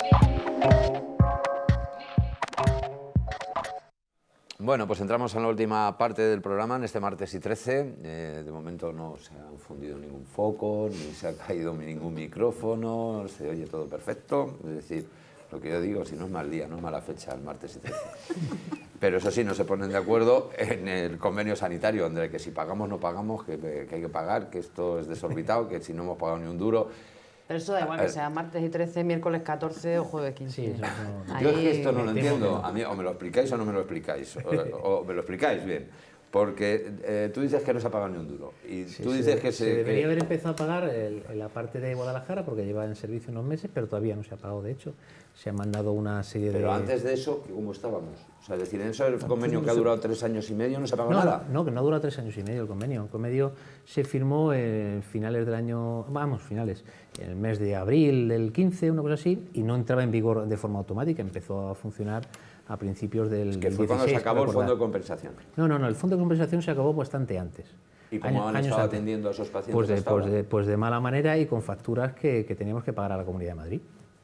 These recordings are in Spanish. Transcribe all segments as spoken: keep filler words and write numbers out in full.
Bueno, pues entramos en la última parte del programa, en este martes y trece. Eh, de momento no se ha fundido ningún foco, ni se ha caído ningún micrófono, se oye todo perfecto. Es decir, lo que yo digo, si no es mal día, no es mala fecha, el martes y trece. Pero eso sí, no se ponen de acuerdo en el convenio sanitario, donde que si pagamos no pagamos, que, que hay que pagar, que esto es desorbitado, que si no hemos pagado ni un duro... Pero eso da igual que sea martes y trece, miércoles catorce o jueves quince. Sí, eso no... Ahí... Yo es que esto no lo entiendo. A mí o me lo explicáis o no me lo explicáis. O, o me lo explicáis bien. Porque eh, tú dices que no se ha pagado ni un duro. Y sí, tú dices se, que se... se debería que... haber empezado a pagar el, la parte de Guadalajara, porque lleva en servicio unos meses, pero todavía no se ha pagado, de hecho. Se han mandado una serie pero de... Pero antes de eso, ¿cómo estábamos? O sea, es decir, en ese convenio que ha durado tres años y medio no se ha pagado no, nada. No, que no ha durado tres años y medio el convenio. El convenio se firmó en finales del año... Vamos, finales. En el mes de abril del quince, una cosa así, y no entraba en vigor de forma automática. Empezó a funcionar a principios del es que fue dieciséis, cuando se acabó el fondo de compensación. No, no, no, el fondo de compensación se acabó bastante antes. ¿Y cómo años, han años estado antes. atendiendo a esos pacientes Pues de, hasta pues, ahora? de, pues de mala manera y con facturas que, que teníamos que pagar a la Comunidad de Madrid.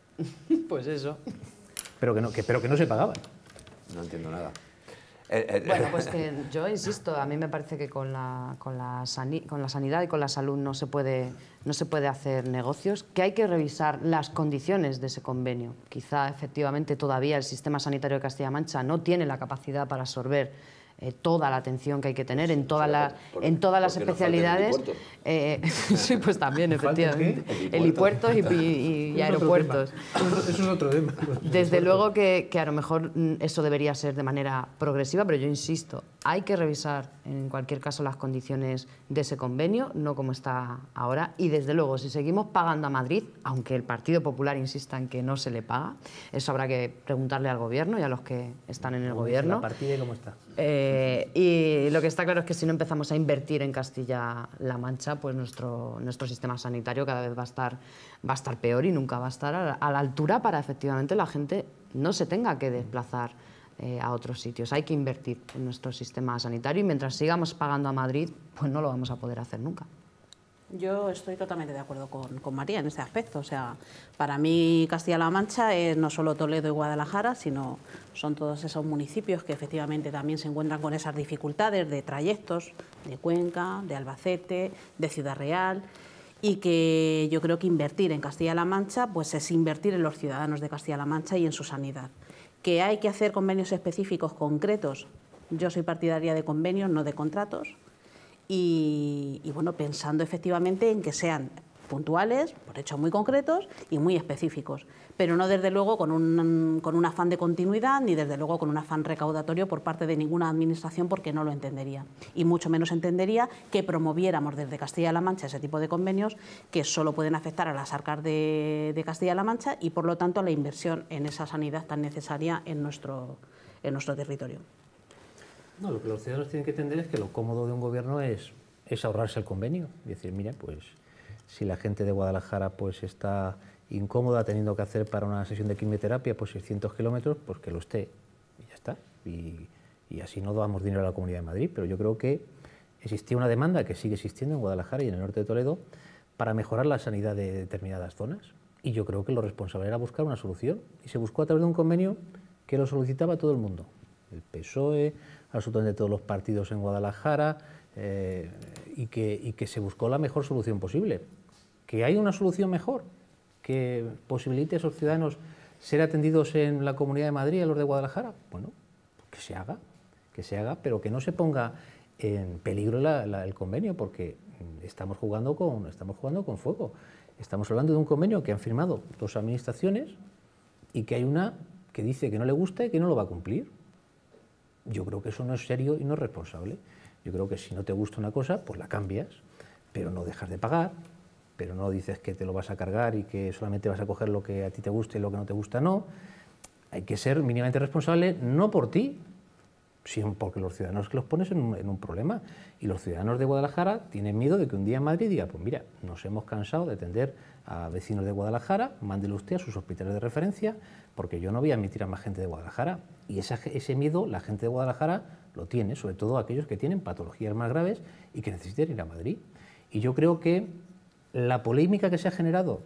Pues eso. Pero que no, que, pero que no se pagaban. No entiendo nada. Eh, eh, bueno, pues que yo insisto, a mí me parece que con la, con, la sani, con la sanidad y con la salud no se, puede, no se puede hacer negocios, que hay que revisar las condiciones de ese convenio. Quizá efectivamente todavía el sistema sanitario de Castilla-La Mancha no tiene la capacidad para absorber eh, toda la atención que hay que tener en, toda la, por, en todas las especialidades. Eh, sí, pues también, efectivamente. Helipuertos y, y, y aeropuertos. Eso es otro tema. Desde luego que, que a lo mejor eso debería ser de manera progresiva, pero yo insisto, hay que revisar en cualquier caso las condiciones de ese convenio, no como está ahora, y desde luego si seguimos pagando a Madrid, aunque el Partido Popular insista en que no se le paga, eso habrá que preguntarle al gobierno y a los que están en el gobierno. ¿La partida cómo está? Eh, y lo que está claro es que si no empezamos a invertir en Castilla-La Mancha, pues nuestro, nuestro sistema sanitario cada vez va a estar, va a estar peor y nunca va a estar a la, a la altura para efectivamente la gente no se tenga que desplazar eh, a otros sitios. Hay que invertir en nuestro sistema sanitario y mientras sigamos pagando a Madrid, pues no lo vamos a poder hacer nunca. Yo estoy totalmente de acuerdo con, con María en este aspecto. O sea, para mí Castilla-La Mancha es no solo Toledo y Guadalajara, sino son todos esos municipios que efectivamente también se encuentran con esas dificultades de trayectos de Cuenca, de Albacete, de Ciudad Real, y que yo creo que invertir en Castilla-La Mancha pues es invertir en los ciudadanos de Castilla-La Mancha y en su sanidad. Que hay que hacer convenios específicos concretos. Yo soy partidaria de convenios, no de contratos. Y, y bueno, pensando efectivamente en que sean puntuales, por hechos muy concretos y muy específicos, pero no desde luego con un, con un afán de continuidad ni desde luego con un afán recaudatorio por parte de ninguna administración, porque no lo entendería. Y mucho menos entendería que promoviéramos desde Castilla-La Mancha ese tipo de convenios que solo pueden afectar a las arcas de, de Castilla-La Mancha y por lo tanto a la inversión en esa sanidad tan necesaria en nuestro, en nuestro territorio. No, lo que los ciudadanos tienen que entender es que lo cómodo de un gobierno es, es ahorrarse el convenio. Y decir, mira, pues si la gente de Guadalajara pues está incómoda teniendo que hacer para una sesión de quimioterapia pues seiscientos kilómetros, pues que lo esté. Y ya está. Y, y así no damos dinero a la Comunidad de Madrid. Pero yo creo que existía una demanda que sigue existiendo en Guadalajara y en el norte de Toledo para mejorar la sanidad de determinadas zonas. Y yo creo que lo responsable era buscar una solución. Y se buscó a través de un convenio que lo solicitaba todo el mundo. El P S O E, absolutamente todos los partidos en Guadalajara, eh, y, que, y que se buscó la mejor solución posible. ¿Que hay una solución mejor? ¿Que posibilite a esos ciudadanos ser atendidos en la Comunidad de Madrid, a los de Guadalajara? Bueno, que se haga, que se haga, pero que no se ponga en peligro la, la, el convenio, porque estamos jugando, con, estamos jugando con fuego. Estamos hablando de un convenio que han firmado dos administraciones y que hay una que dice que no le gusta y que no lo va a cumplir. Yo creo que eso no es serio y no es responsable. Yo creo que si no te gusta una cosa, pues la cambias, pero no dejas de pagar, pero no dices que te lo vas a cargar y que solamente vas a coger lo que a ti te gusta y lo que no te gusta no. Hay que ser mínimamente responsable, no por ti, sino porque los ciudadanos que los pones en un, en un problema. Y los ciudadanos de Guadalajara tienen miedo de que un día en Madrid diga, pues mira, nos hemos cansado de atender a vecinos de Guadalajara, mándelo usted a sus hospitales de referencia, porque yo no voy a admitir a más gente de Guadalajara. Y esa, ese miedo la gente de Guadalajara lo tiene, sobre todo aquellos que tienen patologías más graves y que necesitan ir a Madrid. Y yo creo que la polémica que se ha generado,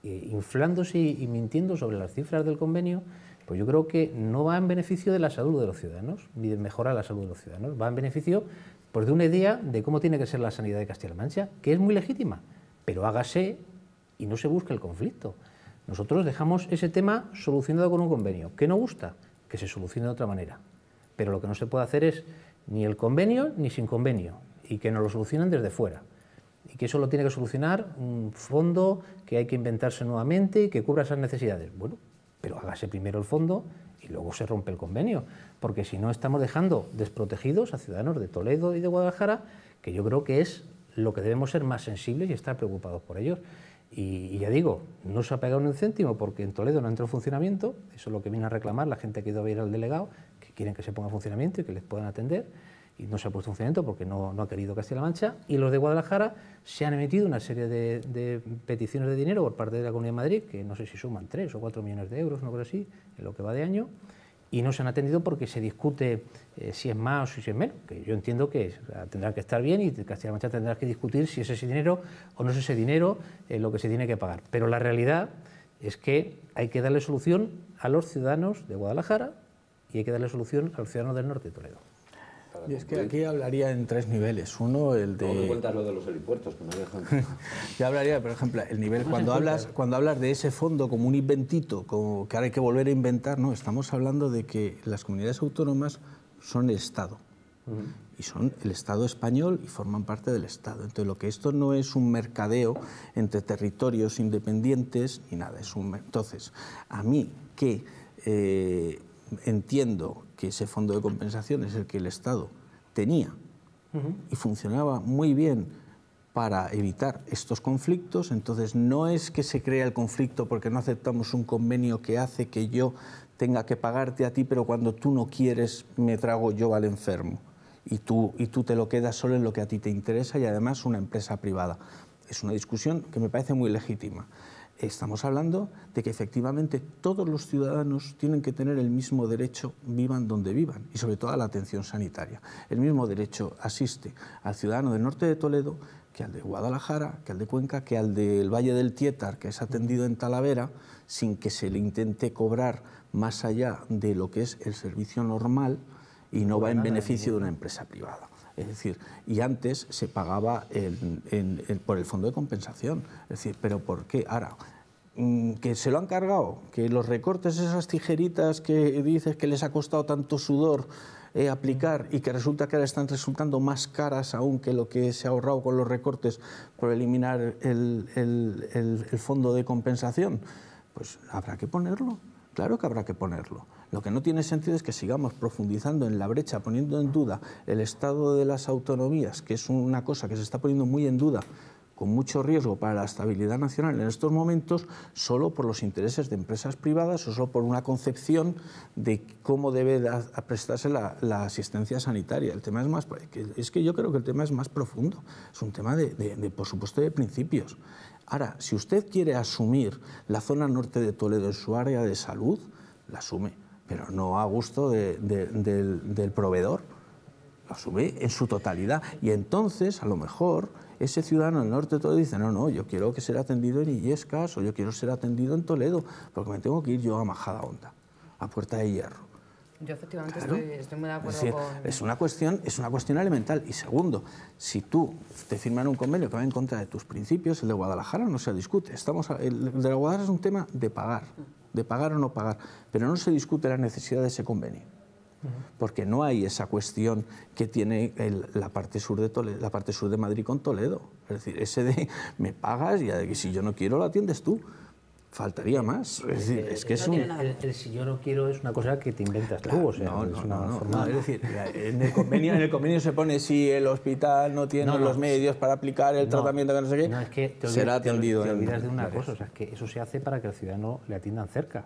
eh, inflándose y, y mintiendo sobre las cifras del convenio, pues yo creo que no va en beneficio de la salud de los ciudadanos, ni de mejorar la salud de los ciudadanos, va en beneficio pues, de una idea de cómo tiene que ser la sanidad de Castilla-La Mancha, que es muy legítima, pero hágase y no se busque el conflicto. Nosotros dejamos ese tema solucionado con un convenio. ¿Qué no gusta? Que se solucione de otra manera. Pero lo que no se puede hacer es ni el convenio ni sin convenio, y que nos lo solucionen desde fuera. Y que eso lo tiene que solucionar un fondo que hay que inventarse nuevamente y que cubra esas necesidades. Bueno, pero hágase primero el fondo y luego se rompe el convenio, porque si no estamos dejando desprotegidos a ciudadanos de Toledo y de Guadalajara, que yo creo que es lo que debemos ser más sensibles y estar preocupados por ellos. Y, y ya digo, no se ha pagado ni un céntimo porque en Toledo no entró en funcionamiento, eso es lo que viene a reclamar la gente que ha ido a ver al delegado, que quieren que se ponga en funcionamiento y que les puedan atender, y no se ha puesto en funcionamiento porque no, no ha querido Castilla-La Mancha, y los de Guadalajara se han emitido una serie de, de peticiones de dinero por parte de la Comunidad de Madrid, que no sé si suman tres o cuatro millones de euros, no creo así, en lo que va de año, y no se han atendido porque se discute eh, si es más o si es menos, que yo entiendo que tendrá que estar bien y Castilla-La Mancha tendrá que discutir si es ese dinero o no es ese dinero eh, lo que se tiene que pagar. Pero la realidad es que hay que darle solución a los ciudadanos de Guadalajara y hay que darle solución a los ciudadanos del norte de Toledo. Y es que aquí hablaría en tres niveles. Uno, el de... ¿Cómo me cuentas lo de los helipuertos? Que me dejan... Yo hablaría, por ejemplo, el nivel... Cuando hablas, cuando hablas de ese fondo como un inventito, como que ahora hay que volver a inventar, no, estamos hablando de que las comunidades autónomas son el Estado. Uh-huh. Y son el Estado español y forman parte del Estado. Entonces, lo que esto no es un mercadeo entre territorios independientes ni nada. Es un... Entonces, a mí que... Eh, entiendo que ese fondo de compensación es el que el Estado tenía uh-huh. y funcionaba muy bien para evitar estos conflictos, entonces no es que se crea el conflicto porque no aceptamos un convenio que hace que yo tenga que pagarte a ti, pero cuando tú no quieres me trago yo al enfermo y tú, y tú te lo quedas solo en lo que a ti te interesa y además una empresa privada. Es una discusión que me parece muy legítima. Estamos hablando de que efectivamente todos los ciudadanos tienen que tener el mismo derecho, vivan donde vivan, y sobre todo a la atención sanitaria. El mismo derecho asiste al ciudadano del norte de Toledo que al de Guadalajara, que al de Cuenca, que al del Valle del Tietar, que es atendido en Talavera, sin que se le intente cobrar más allá de lo que es el servicio normal y no va en beneficio de una empresa privada. Es decir, y antes se pagaba el, el, el, por el fondo de compensación. Es decir, ¿pero por qué? Ahora, que se lo han cargado, que los recortes, esas tijeritas que dices que les ha costado tanto sudor eh, aplicar y que resulta que ahora están resultando más caras aún que lo que se ha ahorrado con los recortes por eliminar el, el, el, el fondo de compensación, pues habrá que ponerlo. Claro que habrá que ponerlo. Lo que no tiene sentido es que sigamos profundizando en la brecha, poniendo en duda el estado de las autonomías, que es una cosa que se está poniendo muy en duda, con mucho riesgo para la estabilidad nacional en estos momentos, solo por los intereses de empresas privadas o solo por una concepción de cómo debe prestarse la, la asistencia sanitaria. El tema es más, es que yo creo que el tema es más profundo, es un tema de, de, de por supuesto, de principios. Ahora, si usted quiere asumir la zona norte de Toledo en su área de salud, la asume, pero no a gusto de, de, del, del proveedor, lo asume en su totalidad. Y entonces, a lo mejor, ese ciudadano del norte de Toledo dice, no, no, yo quiero que ser atendido en Illescas o yo quiero ser atendido en Toledo, porque me tengo que ir yo a Majadahonda, a Puerta de Hierro. Yo efectivamente Claro. estoy, estoy muy de acuerdo Es decir, con... es una cuestión, es una cuestión elemental. Y segundo, si tú te firman un convenio que va en contra de tus principios, el de Guadalajara no se discute. Estamos, el de Guadalajara es un tema de pagar, de pagar o no pagar, pero no se discute la necesidad de ese convenio. Porque no hay esa cuestión que tiene el, la, parte sur de Toledo, la parte sur de Madrid con Toledo. Es decir, ese de me pagas y si yo no quiero lo atiendes tú. Faltaría más. Es decir, es que es un... El, el, el si yo no quiero es una cosa que te inventas claro, tú. O sea, no, es no, una no, forma... no, es decir, en el, convenio, en el convenio se pone si el hospital no tiene no, no, los medios para aplicar el no, tratamiento que no sé qué, no, es que te olvidas, será atendido. Te, te olvidas de una cosa, o sea, es que eso se hace para que al ciudadano le atiendan cerca.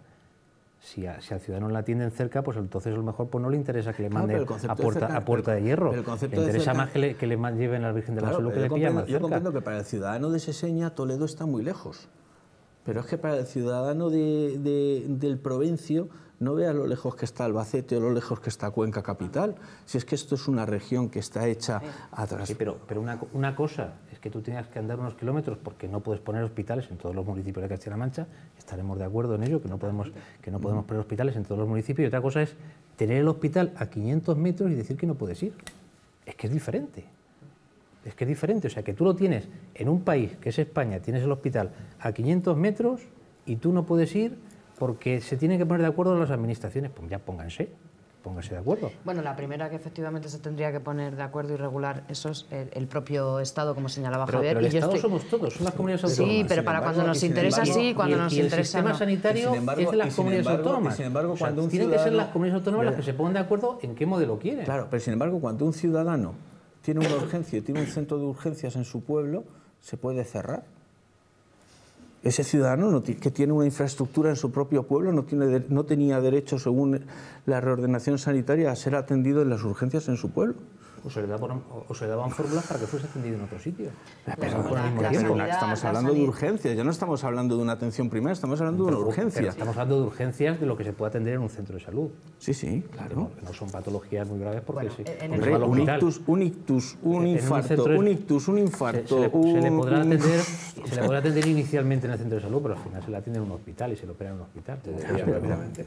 Si, a, si al ciudadano le atienden cerca, pues entonces a lo mejor pues no le interesa que le manden claro, a puerta, cerca, a puerta de hierro. Le interesa de cerca, más que le, que le lleven al Virgen de la claro, Salud que le yo pilla más Yo cerca. comprendo que para el ciudadano de Seseña Toledo está muy lejos. Pero es que para el ciudadano de, de, del Provencio no vea lo lejos que está Albacete o lo lejos que está Cuenca capital. Si es que esto es una región que está hecha atrás. Sí, pero, pero una, una cosa es que tú tengas que andar unos kilómetros porque no puedes poner hospitales en todos los municipios de Castilla-La Mancha. Estaremos de acuerdo en ello, que no podemos, que no podemos poner hospitales en todos los municipios. Y otra cosa es tener el hospital a quinientos metros y decir que no puedes ir. Es que es diferente. Es que es diferente. O sea, que tú lo tienes en un país que es España, tienes el hospital a quinientos metros y tú no puedes ir porque se tienen que poner de acuerdo las administraciones. Pues ya pónganse, pónganse de acuerdo. Bueno, la primera que efectivamente se tendría que poner de acuerdo y regular eso es el, el propio Estado, como señalaba Pero, Javier. pero el y yo Estado estoy... somos todos, son las comunidades autónomas. Sí, pero Sin para embargo, cuando nos y sin interesa embargo, sí, cuando y el, nos y el interesa sistema no. sanitario Y sin embargo- es de las y sin comunidades embargo- autónomas. y sin embargo, O sea, cuando un tienen que ser ciudadano- las comunidades autónomas las que se pongan de acuerdo en qué modelo quieren. Claro, pero sin embargo, cuando un ciudadano tiene una urgencia y tiene un centro de urgencias en su pueblo, se puede cerrar. Ese ciudadano no, que tiene una infraestructura en su propio pueblo no, tiene, no tenía derecho, según la reordenación sanitaria, a ser atendido en las urgencias en su pueblo. O se, le daban, o se le daban fórmulas para que fuese atendido en otro sitio. Pero, Por el mismo la tiempo. pero sanidad, estamos la hablando de sanidad. urgencias, ya no estamos hablando de una atención primaria, estamos hablando de una Pero- pero urgencia. estamos hablando de urgencias de lo que se puede atender en un centro de salud. Sí, sí, Que claro. no, que no son patologías muy graves porque Bueno, sí. en porque Hombre, va al un hospital. ictus, un ictus, un En un infarto, centro de- un ictus, un Se, infarto, se le, se le un- podrá un- atender, se le podrá atender inicialmente en el centro de salud, pero al final se le atiende en un hospital y se le opera en un hospital. rápidamente.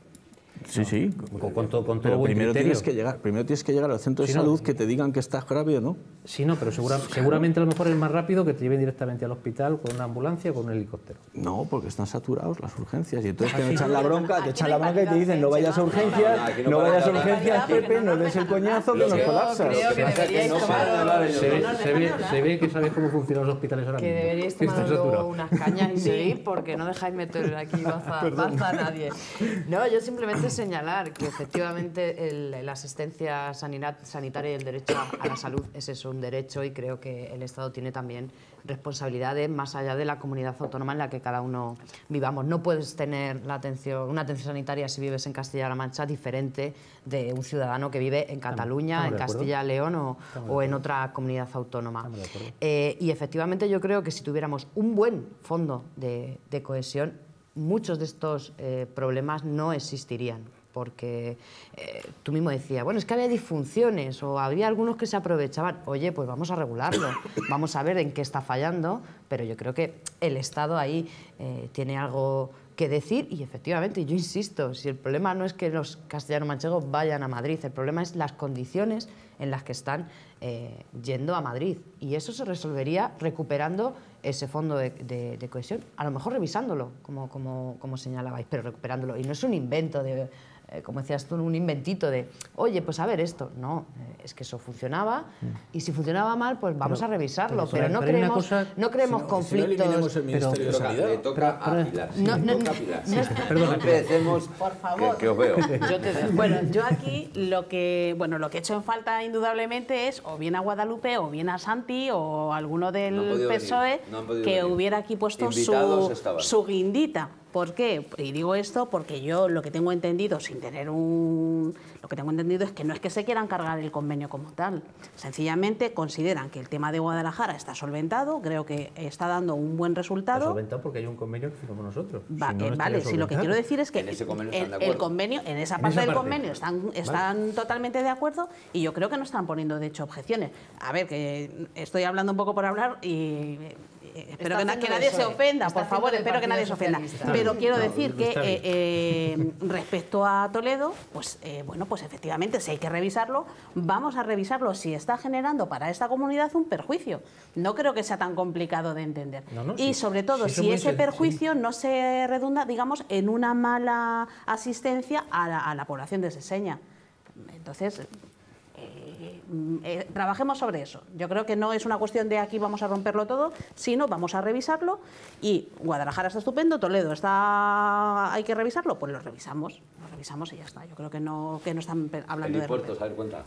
Sí, sí. Con, con todo, con todo Pero buen primero criterio. tienes que llegar, primero tienes que llegar al centro de Sí, no. salud que te digan que estás grave o no. Sí, no, pero segura- seguramente a lo mejor es más rápido que te lleven directamente al hospital con una ambulancia o con un helicóptero. No, porque están saturados las urgencias y entonces te sí. echan la bronca, te Aquí echan no la hay bronca y te dicen no vayas a urgencias, aquí no no para vayas a nada. urgencias, Porque Pepe, no no nos des el dejan hablar. coñazo que nos Yo colapsas. creo que deberíais no tomar- paran de hablar ellos. Se ve, no nos se, dejan ve, hablar. se ve que sabéis cómo funcionan los hospitales ahora Que mismo. deberíais Que está tomar luego saturado. unas cañas y seguir porque no dejáis meter aquí baza, baza a nadie. No, yo simplemente señalar que efectivamente el- la asistencia sanina- sanitaria y el derecho a, a la salud es eso, un derecho, y creo que el Estado tiene también responsabilidades más allá de la comunidad autónoma en la que cada uno vivamos. No puedes tener la atención, una atención sanitaria si vives en Castilla-La Mancha diferente de un ciudadano que vive en Cataluña, estamos en de acuerdo. Castilla-León o, Estamos de o en otra comunidad autónoma. Estamos de acuerdo. Eh, y efectivamente yo creo que si tuviéramos un buen fondo de, de cohesión, muchos de estos eh, problemas no existirían. Porque eh, tú mismo decías, bueno, es que había disfunciones o había algunos que se aprovechaban. Oye, pues vamos a regularlo, vamos a ver en qué está fallando, pero yo creo que el Estado ahí eh, tiene algo que decir y efectivamente, yo insisto, si el problema no es que los castellano-manchegos vayan a Madrid, el problema es las condiciones en las que están eh, yendo a Madrid, y eso se resolvería recuperando ese fondo de, de- de cohesión, a lo mejor revisándolo, como, como, como señalabais, pero recuperándolo, y no es un invento de... eh, como decías tú, un inventito de, oye, pues a ver esto. No, eh, es que eso funcionaba y si funcionaba mal, pues vamos Pero- a revisarlo. pero, Pero, no pero hay una creemos, cosa- no creemos Si no conflictos. eliminemos el Ministerio Pero- de Le toca, Sanidad. le toca Pero- a Pilar. No, le no, toca a no, Pilar. no, Perdona, No empecemos, Por favor. que, que os veo. Yo te dejo. Bueno, yo aquí lo que bueno lo que he hecho en falta indudablemente es o bien a Guadalupe o bien a Santi o alguno del No han podido P S O E venir, no han podido que venir. hubiera aquí puesto Invitados su, estaban. su guindita. ¿Por qué? Y digo esto porque yo lo que tengo entendido, sin tener un... Lo que tengo entendido es que no es que se quieran cargar el convenio como tal. Sencillamente consideran que el tema de Guadalajara está solventado, creo que está dando un buen Está resultado. solventado porque hay un convenio que firmamos nosotros. Va- Si no, eh, no vale, estaría sí, lo que solventado. quiero decir es que En ese convenio están de el, el acuerdo. convenio, en esa En parte esa del parte. convenio están, están totalmente de acuerdo y yo creo que no están poniendo de hecho objeciones. A ver, que estoy hablando un poco por hablar y eh, espero que, na- haciendo que nadie eso, se eh. ofenda, Está por favor, haciendo espero del que nadie se Partido ofenda. Socialista. Pero quiero No, decir que está bien. eh, eh, respecto a Toledo, pues eh, bueno, pues efectivamente si hay que revisarlo, vamos a revisarlo si está generando para esta comunidad un perjuicio. No creo que sea tan complicado de entender. No, no, y sí, sobre todo, sí, eso si muy ese sen- perjuicio no se redunda, digamos, en una mala asistencia a la, a la población de Seseña. Entonces, eh, eh, trabajemos sobre eso. Yo creo que no es una cuestión de aquí vamos a romperlo todo, sino vamos a revisarlo y Guadalajara está estupendo, Toledo está hay que revisarlo, pues lo revisamos, lo revisamos y ya está. Yo creo que no, que no están pe- hablando de Helipuertos, romper. a ver, cuenta.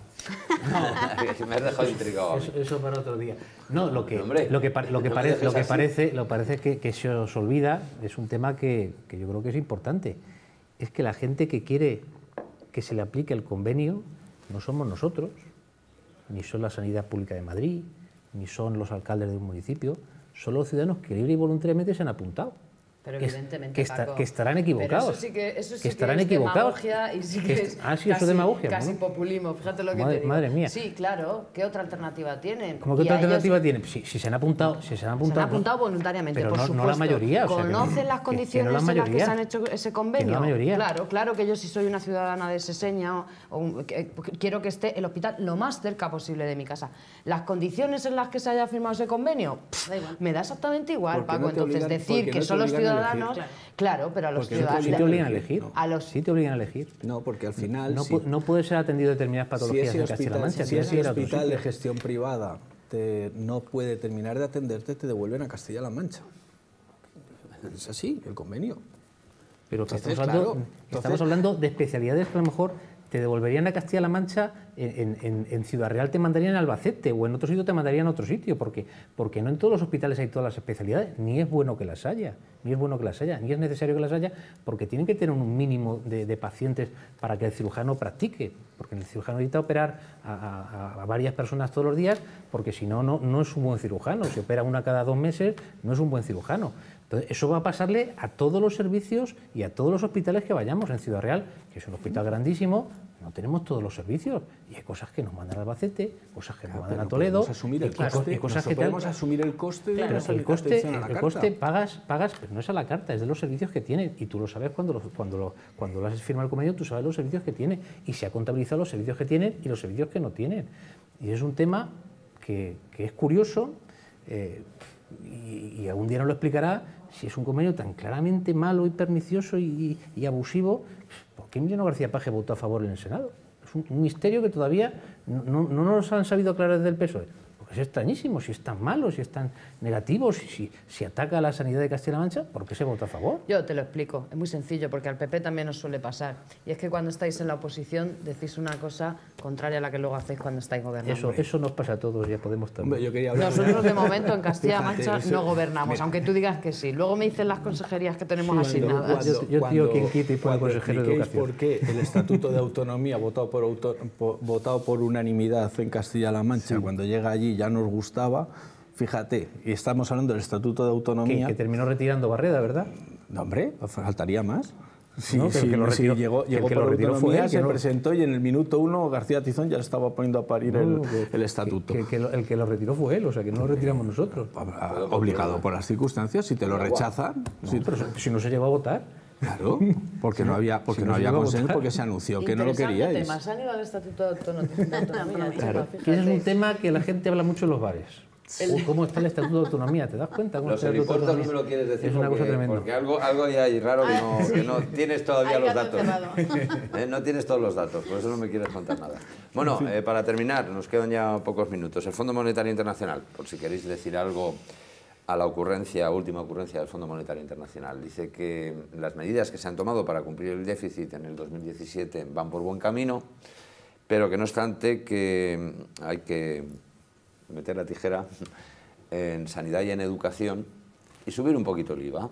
No, me has dejado intrigado. a mí. Eso, eso para otro día. No, lo que, Hombre, lo que, pa- lo que, no me pare- dejes lo que así. parece, lo parece que, que se os olvida es un tema que, que yo creo que es importante. Es que la gente que quiere que se le aplique el convenio no somos nosotros, ni son la Sanidad Pública de Madrid, ni son los alcaldes de un municipio, son los ciudadanos que libre y voluntariamente se han apuntado. Pero que, evidentemente, que, está, Paco. que estarán equivocados. Pero eso sí que, eso sí que estarán que es equivocados. demagogia y sí Que que es- es ah, sí, eso casi, es demagogia, casi ¿no? populismo. Fíjate lo que Madre- te digo. madre mía. Sí, claro. ¿Qué otra alternativa tienen? ¿Cómo que Y otra a ellos- alternativa tiene? Si, si se han apuntado, si se han Se apuntado, han apuntado voluntariamente, pero por no, supuesto. no la mayoría. O sea, que no- ¿Conocen las que- condiciones que no la en las que mayoría. se han hecho ese convenio? Que no la mayoría. Claro, claro que yo si soy una ciudadana de Seseña o, o un- que- quiero que esté el hospital lo más cerca posible de mi casa. Las condiciones en las que se haya firmado ese convenio, pff, Da igual. me da exactamente igual, Porque Paco. no te Entonces obligan- decir porque que no te son los obligan a elegir. ciudadanos, claro, pero a los Porque no te sí ciudadanos... te obligan a elegir. A los- Sí te obligan a elegir. No, porque al final... No, si- pu- no puede ser atendido determinadas si patologías ese en Castilla-La hospital, Mancha. si tienes que ese ir a otro hospital de sitio. gestión privada te, no puede terminar de atenderte, te devuelven a Castilla-La Mancha. Es así, el convenio. Pero que Entonces, estamos, hablando, claro, estamos entonces- hablando de especialidades que a lo mejor te devolverían a Castilla-La Mancha, en, en- en Ciudad Real te mandarían a Albacete o en otro sitio te mandarían a otro sitio, porque, porque no en todos los hospitales hay todas las especialidades, ni es bueno que las haya, ni es bueno que las haya, ni es necesario que las haya, porque tienen que tener un mínimo de, de pacientes para que el cirujano practique, porque el cirujano necesita operar a, a- a varias personas todos los días, porque si no, no, no es un buen cirujano, si opera una cada dos meses, no es un buen cirujano. Entonces, eso va a pasarle a todos los servicios y a todos los hospitales que vayamos. En Ciudad Real, que es un hospital grandísimo, no tenemos todos los servicios. Y hay cosas que nos mandan a Albacete, cosas que nos mandan a Toledo. Podemos asumir el y co- coste, y cosas nosotros que tal. podemos asumir el coste de Pero la el coste, atención a la el carta. coste pagas, pagas, pero no es a la carta, es de los servicios que tiene. Y tú lo sabes cuando lo, cuando lo, cuando lo has firmado el convenio, tú sabes los servicios que tiene. Y se ha contabilizado los servicios que tienen y los servicios que no tienen. Y es un tema que, que es curioso, eh, y, y algún día nos lo explicará, si es un convenio tan claramente malo y pernicioso y, y- y abusivo, ¿por qué Emiliano García Paje votó a favor en el Senado? Es un, un misterio que todavía no, no, no nos han sabido aclarar desde el P S O E. Porque es extrañísimo, si es tan malo, si es tan negativo, si, si, si ataca a la sanidad de Castilla-La Mancha, ¿por qué se vota a favor? Yo te lo explico, es muy sencillo, porque al P P también os suele pasar. Y es que cuando estáis en la oposición decís una cosa contraria a la que luego hacéis cuando estáis gobernando. Eso, eso nos pasa a todos, ya podemos también. Hombre, yo quería hablar Nosotros de momento en Castilla-La Fíjate, Mancha eso- no gobernamos, mira. aunque tú digas que sí. Luego me dicen las consejerías que tenemos Cuando- asignadas. Yo- yo tío quien quite y pone cuando consejero de expliquéis educación. por qué el Estatuto de Autonomía votado por, auto- por- votado por unanimidad en Castilla-La Mancha, cuando llega allí ya nos gustaba, fíjate, y estamos hablando del Estatuto de que, Autonomía... que terminó retirando Barreda, ¿verdad? No, hombre, faltaría más. Sí, No, pero sí, que lo sí, retiró- llegó, que llegó el que lo por retiró fue autonomía, él, que se no- presentó y en el minuto uno García Tizón ya estaba poniendo a parir el, No, que- el estatuto. Que, que lo- el que lo retiró fue él, o sea, que no lo retiramos nosotros. Ah, Obligado por las circunstancias, si te lo rechazan, si, Pero si no se llegó a votar. claro, porque no había, porque si no no se había iba a consenso, votar. porque se anunció que no lo Interesante queríais. tema. Se han ido al Estatuto de Autonomía. de Autonomía, Claro, chico, que ese es un fíjate. tema que la gente habla mucho en los bares. ¿Cómo está el Estatuto de Autonomía? ¿Te das cuenta? ¿Cómo Los está el Estatuto de helipuertos no me Autonomía? lo quieres decir Es una porque, cosa tremenda. porque algo, algo hay ahí raro que no, que no tienes todavía Hay los gato datos. encerrado. Eh, No tienes todos los datos, por eso no me quieres contar nada. Bueno, eh, para terminar, nos quedan ya pocos minutos. El Fondo Monetario Internacional, por si queréis decir algo a la ocurrencia, última ocurrencia del Fondo Monetario Internacional. Dice que las medidas que se han tomado para cumplir el déficit en el dos mil diecisiete van por buen camino, pero que no obstante que hay que meter la tijera en sanidad y en educación y subir un poquito el I V A.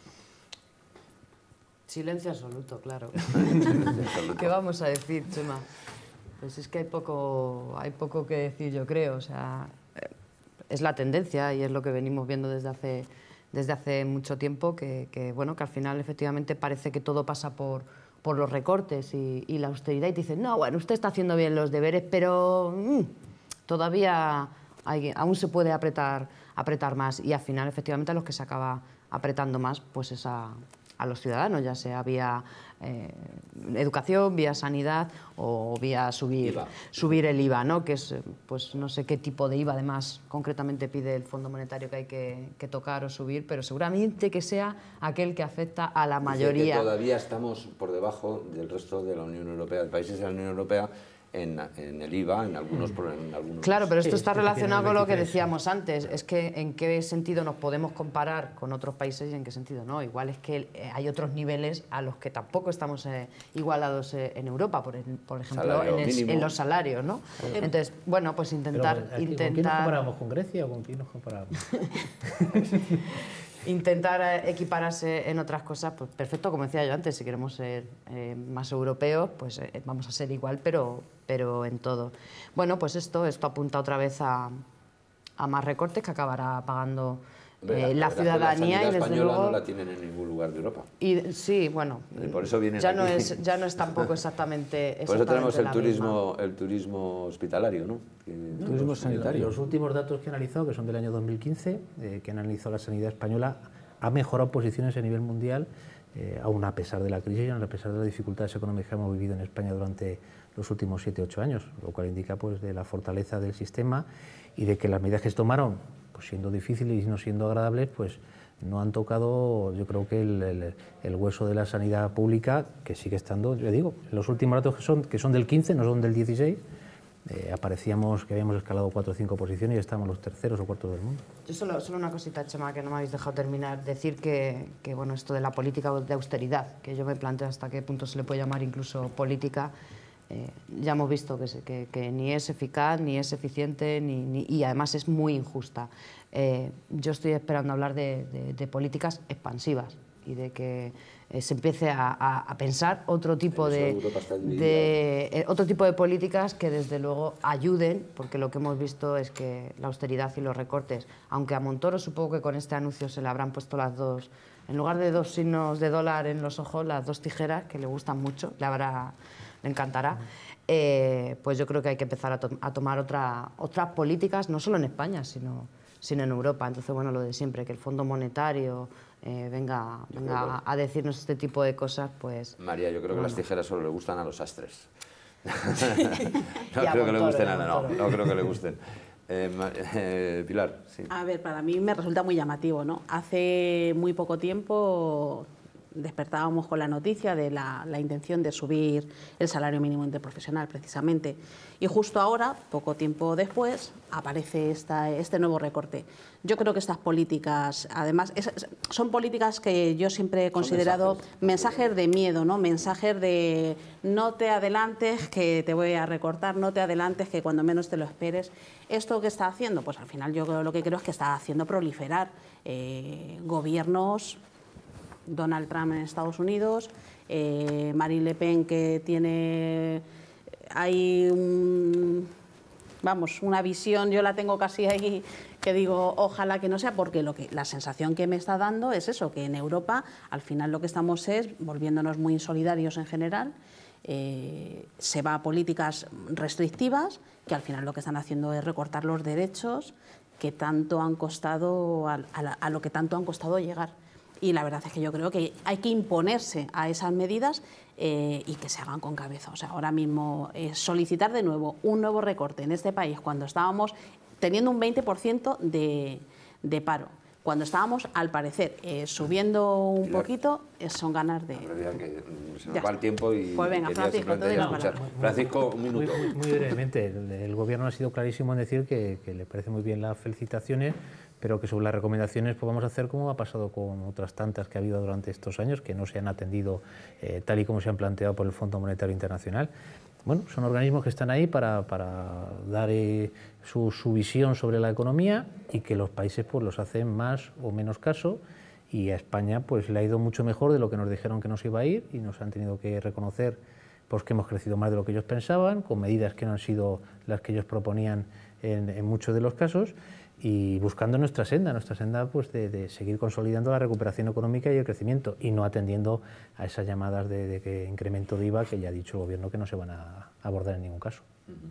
Silencio absoluto, claro. ¿Qué vamos a decir, Chema? Pues es que hay poco, hay poco que decir, yo creo. O sea, eh, es la tendencia y es lo que venimos viendo desde hace, desde hace mucho tiempo, que, que, bueno, que al final efectivamente parece que todo pasa por, por los recortes y, y la austeridad. Y te dicen, no, bueno, usted está haciendo bien los deberes, pero mm, todavía hay, aún se puede apretar, apretar más. Y al final, efectivamente, a los que se acaba apretando más, pues es a, a los ciudadanos, ya sea vía eh, educación, vía sanidad o vía subir, I V A. subir el I V A, ¿no? Que es, eh, pues no sé qué tipo de I V A además concretamente pide el Fondo Monetario que hay que, que tocar o subir, pero seguramente que sea aquel que afecta a la Dice mayoría. que todavía estamos por debajo del resto de la Unión Europea, de países de la Unión Europea, en, en el I V A, en algunos... En algunos Claro, pero esto Sí, está es que relacionado tiene con lo que veintitrés. decíamos antes. Es que en qué sentido nos podemos comparar con otros países y en qué sentido no. Igual es que eh, hay otros niveles a los que tampoco estamos eh, igualados eh, en Europa, por, el- por ejemplo, Salario en, el- mínimo. en los salarios, ¿no? Entonces, bueno, pues Pero, intentar... aquí, ¿con quién nos intentar comparábamos? ¿Con Grecia o con quién nos comparábamos? intentar eh, equipararse en otras cosas, pues perfecto, como decía yo antes, si queremos ser eh, más europeos, pues eh, vamos a ser igual, pero, pero en todo. Bueno, pues esto, esto apunta otra vez a, a más recortes que acabará pagando eh, la ciudadanía la y desde española luego no la tienen en ningún lugar de Europa. y sí, bueno, Y por eso vienen ya aquí. no es ya no es tampoco exactamente, Por eso tenemos exactamente el la turismo, misma. el turismo hospitalario, ¿no? Que- Turismo sanitario. Los últimos datos que he analizado, que son del año dos mil quince, eh, que han analizado la sanidad española, ha mejorado posiciones a nivel mundial, eh, aún a pesar de la crisis y a pesar de las dificultades económicas que hemos vivido en España durante los últimos siete ocho años, lo cual indica pues, de la fortaleza del sistema y de que las medidas que se tomaron, pues, siendo difíciles y no siendo agradables, pues no han tocado, yo creo que el, el, el hueso de la sanidad pública, que sigue estando, yo digo, los últimos datos que son, que son del quince, no son del dieciséis, eh, aparecíamos que habíamos escalado cuatro o cinco posiciones y estamos los terceros o cuartos del mundo. Yo solo, solo una cosita, Chema, que no me habéis dejado terminar, decir que, que bueno, esto de la política de austeridad, que yo me planteo hasta qué punto se le puede llamar incluso política, eh, ya hemos visto que, se, que, que ni es eficaz, ni es eficiente, ni, ni, y además es muy injusta. Eh, yo estoy esperando hablar de, de, de políticas expansivas y de que eh, se empiece a, a, a pensar otro tipo de, de eh, otro tipo de políticas que desde luego ayuden, porque lo que hemos visto es que la austeridad y los recortes, aunque a Montoro supongo que con este anuncio se le habrán puesto las dos, en lugar de dos signos de dólar en los ojos, las dos tijeras, que le gustan mucho, le, habrá, le encantará, eh, pues yo creo que hay que empezar a, to a tomar otra, otras políticas, no solo en España, sino, sino en Europa. Entonces, bueno, lo de siempre, que el Fondo Monetario eh, venga, venga a, a decirnos este tipo de cosas, pues... María, yo creo que bueno. las tijeras solo le gustan a los astres. no Y a creo que le Montoro, gusten y a a no, Montoro. no creo que le gusten. Eh, eh, Pilar, sí. A ver, para mí me resulta muy llamativo, ¿no? Hace muy poco tiempo despertábamos con la noticia de la, la intención de subir el salario mínimo interprofesional, precisamente. Y justo ahora, poco tiempo después, aparece esta, este nuevo recorte. Yo creo que estas políticas, además, es, son políticas que yo siempre he considerado mensajes. mensajes de miedo, ¿no? Mensajes de no te adelantes que te voy a recortar, no te adelantes que cuando menos te lo esperes. ¿Esto qué está haciendo? Pues al final yo lo que creo es que está haciendo proliferar eh, gobiernos. Donald Trump en Estados Unidos, eh, Marine Le Pen, que tiene hay un, vamos, una visión, yo la tengo casi ahí, que digo, ojalá que no sea, porque lo que la sensación que me está dando es eso, que en Europa al final lo que estamos es volviéndonos muy insolidarios en general, eh, se va a políticas restrictivas, que al final lo que están haciendo es recortar los derechos que tanto han costado, a, a, la, a lo que tanto han costado llegar. Y la verdad es que yo creo que hay que imponerse a esas medidas eh, y que se hagan con cabeza. O sea, ahora mismo eh, solicitar de nuevo un nuevo recorte en este país cuando estábamos teniendo un veinte por ciento de, de paro, cuando estábamos, al parecer, eh, subiendo un Pilar, poquito, eh, son ganas de... Que se nos va el tiempo y pues venga, Francisco, te doy la palabra. Francisco, un minuto. Muy, muy, muy brevemente, el, el Gobierno ha sido clarísimo en decir que, que le parece muy bien las felicitaciones, pero que sobre las recomendaciones pues vamos a hacer como ha pasado con otras tantas que ha habido durante estos años, que no se han atendido eh, tal y como se han planteado por el Fondo Monetario Internacional. Bueno, son organismos que están ahí para, para dar eh, su, su visión sobre la economía y que los países pues los hacen más o menos caso, y a España pues le ha ido mucho mejor de lo que nos dijeron que nos iba a ir, y nos han tenido que reconocer pues que hemos crecido más de lo que ellos pensaban, con medidas que no han sido las que ellos proponían en, en muchos de los casos, y buscando nuestra senda, nuestra senda pues de, de seguir consolidando la recuperación económica y el crecimiento, y no atendiendo a esas llamadas de, de que incremento de I V A que ya ha dicho el Gobierno que no se van a abordar en ningún caso.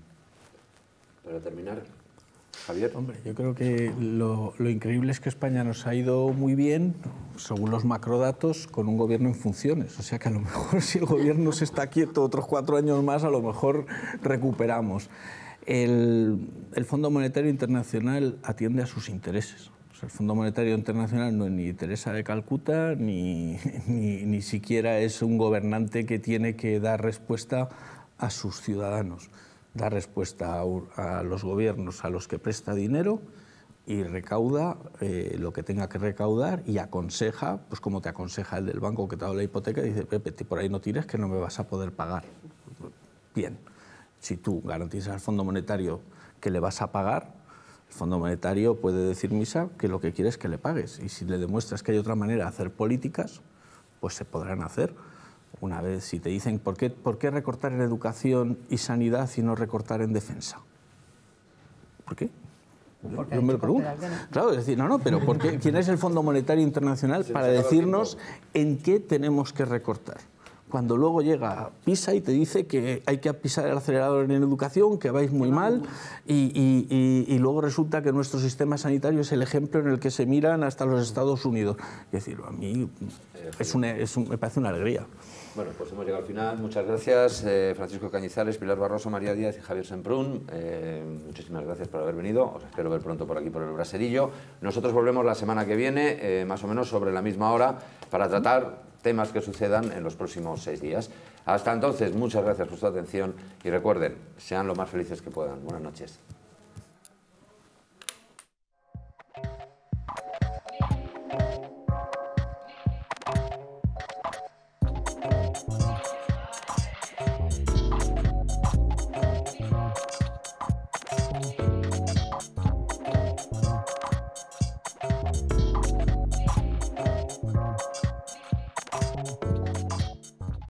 Para terminar, Javier. Hombre, yo creo que lo, lo increíble es que España nos ha ido muy bien, según los macrodatos, con un gobierno en funciones. O sea que a lo mejor si el gobierno se está quieto otros cuatro años más, a lo mejor recuperamos. El, el Fondo Monetario Internacional atiende a sus intereses. O sea, el Fondo Monetario Internacional no es ni Teresa de Calcuta, ni, ni, ni siquiera es un gobernante que tiene que dar respuesta a sus ciudadanos. Da respuesta a, a los gobiernos a los que presta dinero y recauda eh, lo que tenga que recaudar, y aconseja, pues como te aconseja el del banco que te ha dado la hipoteca, y dice, Pepe, por ahí no tires que no me vas a poder pagar. Bien. Si tú garantizas al Fondo Monetario que le vas a pagar, el Fondo Monetario puede decir misa que lo que quiere es que le pagues. Y si le demuestras que hay otra manera de hacer políticas, pues se podrán hacer. Una vez, si te dicen, ¿por qué, por qué recortar en educación y sanidad y no recortar en defensa? ¿Por qué? Yo me lo pregunto. Claro, es decir, no, no, pero ¿por qué? ¿Quién es el Fondo Monetario Internacional para decirnos en qué tenemos que recortar? Cuando luego llega PISA y te dice que hay que pisar el acelerador en educación, que vais muy mal, y, y, y, y luego resulta que nuestro sistema sanitario es el ejemplo en el que se miran hasta los Estados Unidos. Es decir, a mí es una, es un, me parece una alegría. Bueno, pues hemos llegado al final. Muchas gracias, eh, Francisco Cañizares, Pilar Barroso, María Díaz y Javier Semprún. Eh, muchísimas gracias por haber venido. Os espero ver pronto por aquí, por el Braserillo. Nosotros volvemos la semana que viene, eh, más o menos sobre la misma hora, para tratar temas que sucedan en los próximos seis días. Hasta entonces, muchas gracias por su atención y recuerden, sean lo más felices que puedan. Buenas noches.